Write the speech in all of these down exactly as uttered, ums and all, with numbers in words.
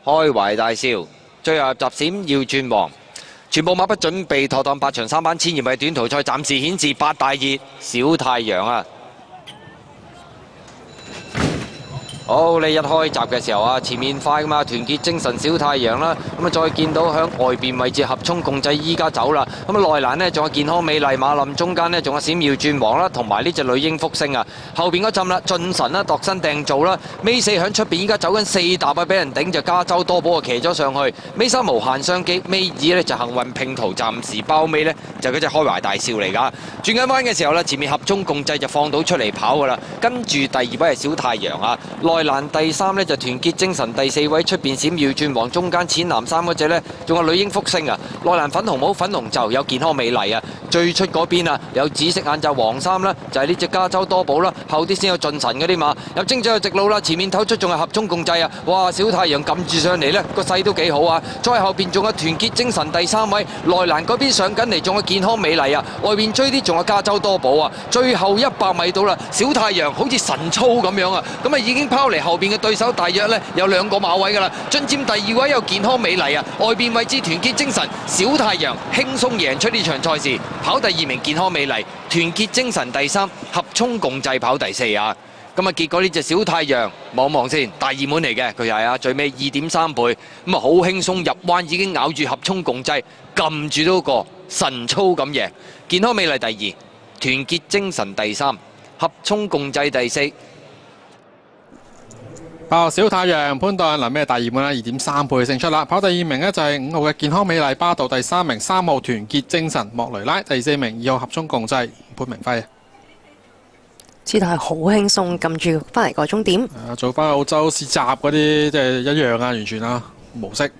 開懷大笑。最後入閘閃耀轉黃，全部馬不準備妥當，八場三班千二米短途賽暫時顯示八大熱小太陽啊！好，你一開閘嘅時候啊，前面快噶嘛，團結精神小太陽啦，咁啊再見到響外邊位置合衝共濟依家走啦，咁啊內欄呢，仲有健康美麗馬林，中間呢，仲有閃耀轉黃啦，同埋呢隻女嬰福星啊，後邊嗰陣啦，進神啦，度身訂造啦，尾四響出邊依家走緊四踏啊，俾人頂就加州多寶啊騎咗上去，尾三無限商機，尾二呢就幸運拼圖，暫時包尾呢，就嗰隻開懷大笑嚟噶，轉緊彎嘅時候呢，前面合衝共濟就放到出嚟跑噶啦，跟住第二位係小太陽啊，內欄第三呢就團結精神，第四位出邊閃耀轉黃，中間淺藍衫嗰隻呢，仲有女嬰福星啊，內欄粉紅帽粉紅袖有健康美麗啊，最出嗰邊啊有紫色眼罩黃衫啦，就係呢隻加州多寶啦，後啲先有進神嗰啲馬，有精仔有直路啦，前面透出仲係合衝共濟啊，哇小太陽撳住上嚟呢，個勢都幾好啊，再後邊仲有團結精神第三位，內欄嗰邊上緊嚟仲有健康美麗啊，外邊追啲仲有加州多寶啊，最後一百米到啦，小太陽好似神操咁樣啊，咁啊已經拋嚟後邊嘅對手大約呢有兩個馬位噶啦，進佔第二位有健康美麗啊，外邊位置團結精神，小太陽輕鬆贏出呢場賽事，跑第二名健康美麗，團結精神第三，合衝共濟跑第四啊。咁啊結果呢隻小太陽望望先，大熱門嚟嘅，佢係啊最尾二點三倍，咁啊好輕鬆入彎已經咬住合衝共濟，撳住到個神操咁贏，健康美麗第二，團結精神第三，合衝共濟第四。 爆小太陽潘頓嗱咩大熱門啦，二點三倍勝出啦。跑第二名呢就係五號嘅健康美麗巴道，第三名三號團結精神莫雷拉，第四名二號合衝共濟潘明輝。 姿態好輕鬆，撳住翻嚟個終點。 啊，做翻澳洲試閘嗰啲即係一樣啊，完全啊模式。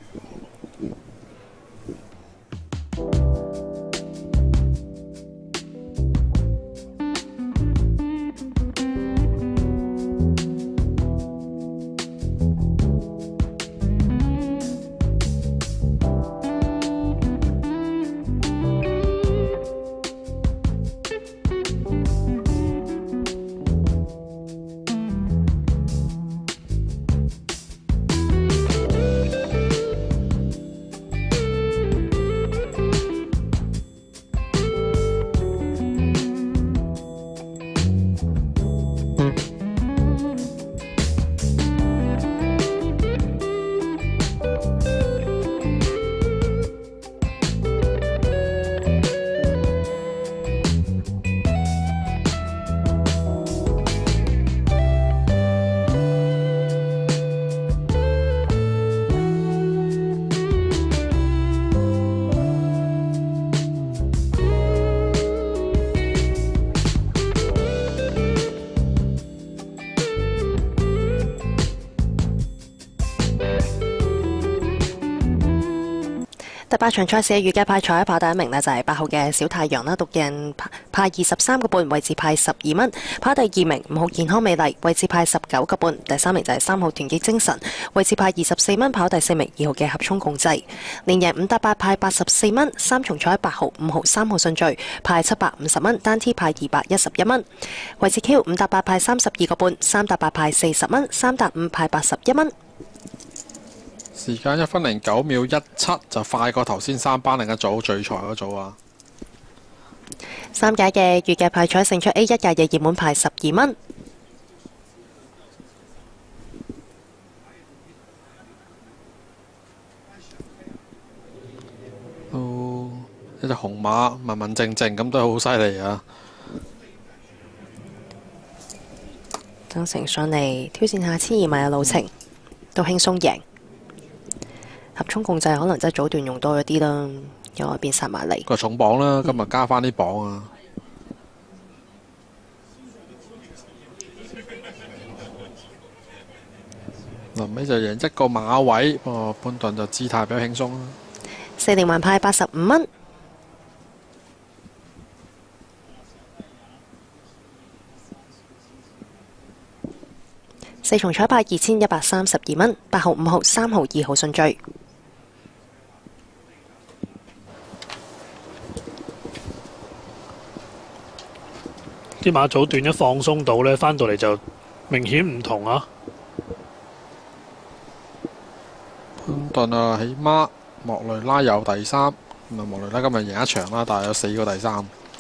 第八場賽事嘅預計派彩跑第一名呢，就係八號嘅小太陽啦，獨贏派二十三個半，位置派十二蚊。跑第二名五號健康美麗，位置派十九個半。第三名就係三號團結精神，位置派二十四蚊。跑第四名二號嘅合衝共濟，連贏五搭八派八十四蚊。三重彩八號、五號、三號順序派七百五十蚊，單 T 派二百一十一蚊。位置 Q 五搭八派三十二個半，三搭八派四十蚊，三搭五派八十一蚊。 時間一分零九秒一七，就快過頭先三班另一組最財嗰組啊！ 三屆嘅預計派彩勝出 A 一屆嘅熱門派十二蚊。 哦，一隻紅馬文文靜靜咁都好犀利啊！ 增城上嚟挑戰下千二米嘅路程，都輕鬆贏。合衝共濟可能真係早段用多咗啲啦，由外邊殺埋嚟。 個重磅啦，今日加翻啲磅啊！臨尾就贏一個馬位，哦，潘頓就姿態比較輕鬆啦。 四連環派八十五蚊，四重彩派二千一百三十二蚊，八號、五號、三號、二號順序。 啲馬早段一放鬆到呢，翻到嚟就明顯唔同啊！ 潘頓啊起孖，莫雷拉有第三，咁啊莫雷拉今日贏一場啦，但係有四個第三。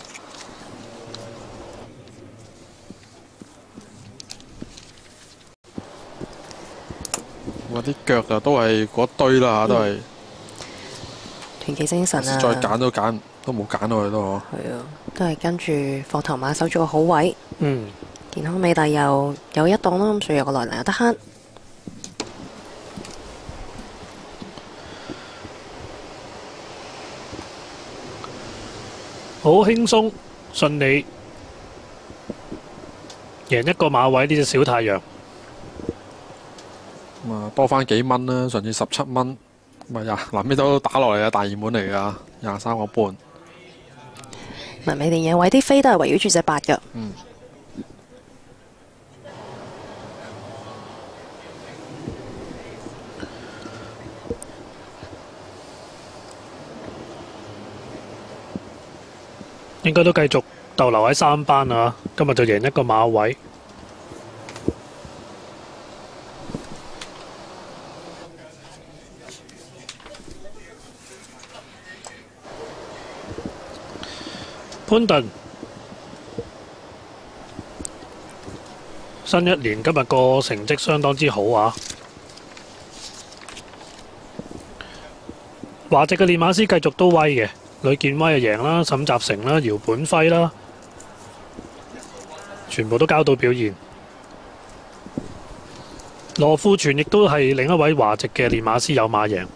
哇！啲腳就都係嗰堆啦嚇，都係。 團結精神啊！ 再揀都揀都冇揀到佢都嗬。 係啊，都係跟住放頭馬守住個好位。 嗯， 健康美麗又有一檔啦，咁所以有個來難有得慳。 好輕鬆順利贏一個馬位呢隻小太陽。 咁啊多翻幾蚊啦，上次十七蚊，咪呀臨尾都打落嚟啊，大熱門嚟噶，廿三個半。 文美連贏位啲飛都係圍繞住隻八嘅。 嗯。 應該都繼續逗留喺三班啊！今日就贏一個馬位。潘頓新一年今日個成績相當之好啊！華籍嘅練馬師繼續都威嘅。呂健威就贏啦，沈集成啦，姚本輝啦，全部都交到表現。羅富全亦都係另一位華籍嘅練馬師有馬贏。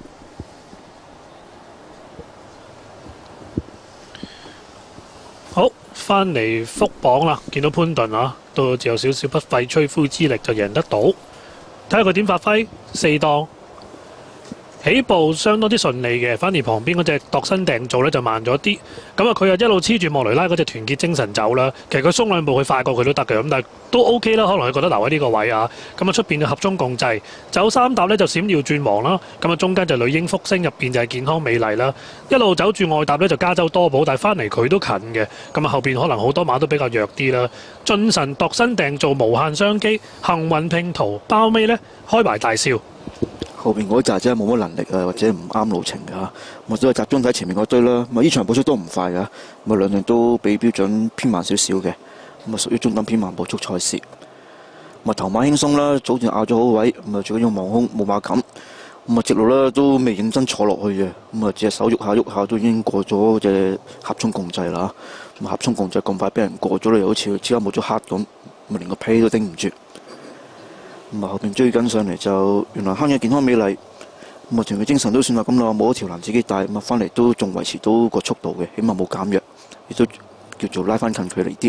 好，翻嚟復榜啦，見到潘頓啊，都有少少不費吹灰之力就贏得到。睇下佢點發揮，四檔。起步相當之順利嘅，反而旁邊嗰隻度身訂造呢就慢咗啲。咁啊，佢又一路黐住莫雷拉嗰隻團結精神走啦。其實佢鬆兩步，佢快過佢都得嘅。咁但係都 OK 啦，可能佢覺得留喺呢個位啊。咁啊，出邊就合中共濟，走三搭呢就閃耀轉黃啦。咁啊，中間就女英福星，入邊就係健康美麗啦。一路走住外搭呢就加州多寶，但係翻嚟佢都近嘅。咁啊，後邊可能好多馬都比較弱啲啦。進神度身訂造無限商機，幸運拼圖包尾呢開埋大笑。 後邊嗰扎真係冇乜能力啊，或者唔啱路程㗎。咁所以集中睇前面嗰堆啦。咁啊，呢場步速都唔快㗎。咁啊，兩樣都比標準偏慢少少嘅。咁啊，屬於中等偏慢步速賽事。咁啊，頭馬輕鬆啦，早段咬咗好位。咁啊，最緊要望空冇馬感。咁啊，直路咧都未認真坐落去嘅。咁啊，隻手喐下喐下都已經過咗隻合衝共濟啦。咁合衝共濟咁快俾人過咗咧，又好似即刻冇咗黑咁，咁啊連個屁都頂唔住。咁啊，後邊追緊上嚟就原來坑嘅健康美麗，咁啊，團結精神都算係咁啦，冇一條欄自己帶，咁啊翻嚟都仲維持到個速度嘅，起碼冇減弱，亦都叫做拉翻近距離啲。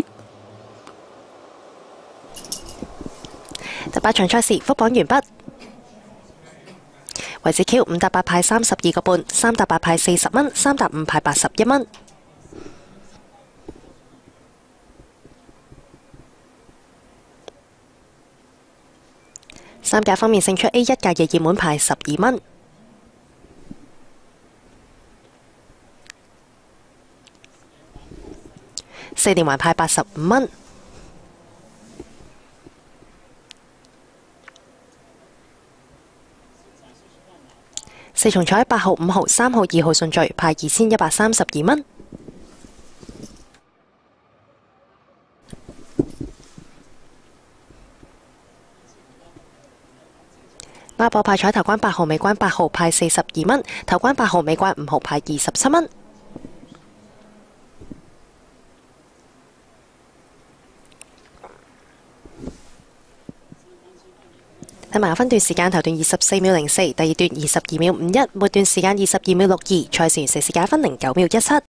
第八場賽事復榜完畢，維子 Q 五搭八派三十二個半，三搭八派四十蚊，三搭五派八十一蚊。三甲方面勝出 A 一屆嘅熱門派十二蚊，四連環派八十五蚊，四重彩八號、五號、三號、二號順序派二千一百三十二蚊。孖寶派彩頭關八號尾關八號派四十二蚊，頭關八號尾關五號派二十七蚊。睇埋分段時間，頭段二十四秒零四，第二段二十二秒五一，末段時間二十二秒六二，賽事完成時間分零九秒一七。